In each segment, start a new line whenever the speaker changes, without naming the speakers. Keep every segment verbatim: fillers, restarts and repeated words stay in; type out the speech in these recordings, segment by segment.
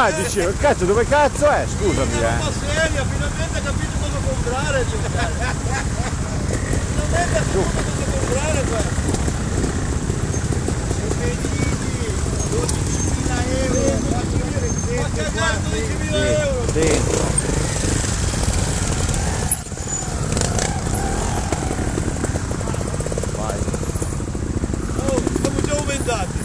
Ah, dicevo, cazzo, dove cazzo è? Scusami,
Sì,
eh.
ma seria, finalmente ha capito cosa comprare. Finalmente ha capito cosa comprare questo. dodicimila euro, ma cagare dodicimila euro.
Dentro. Vai.
Oh, siamo già aumentati.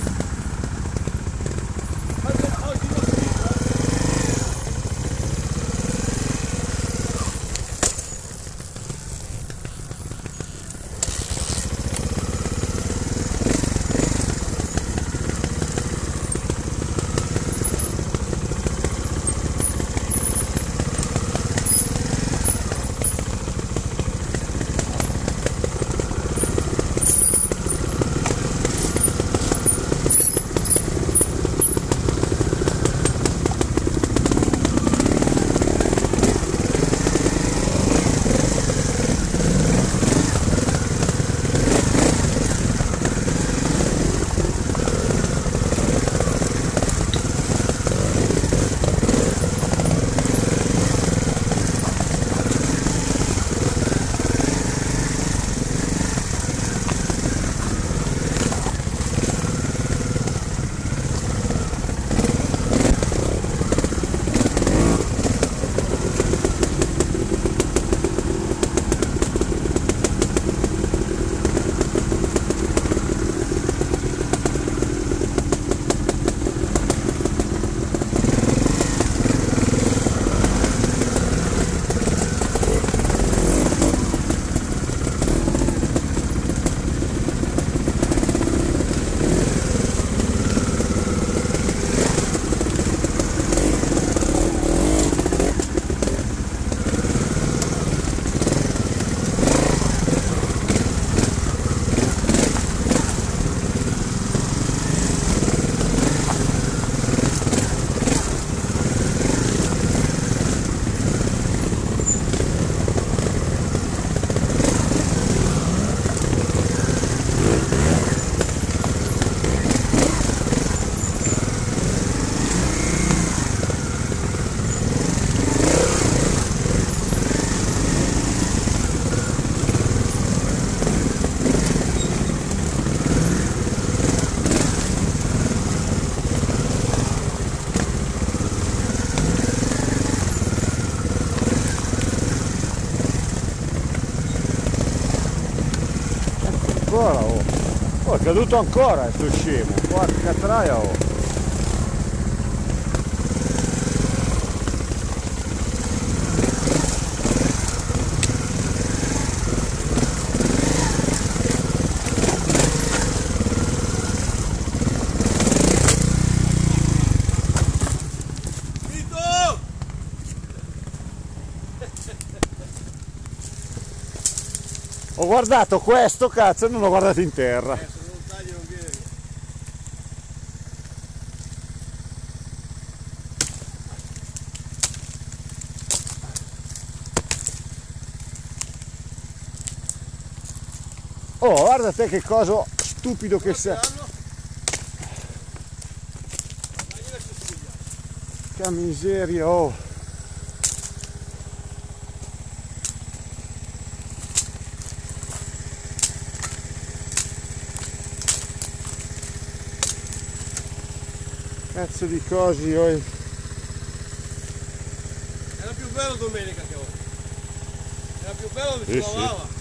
Ancora, oh. Oh, è caduto ancora sto scemo. Porca traia, oh. Ho guardato questo, cazzo, e non l'ho guardato in terra.
Eh, se non tagli non viene via.
Oh, guarda te che cosa stupido che sei. Che miseria, oh. Cazzo di cosi, oh.
Era più bello domenica che oggi. Era più bello che si
Sì, sì.
lavava.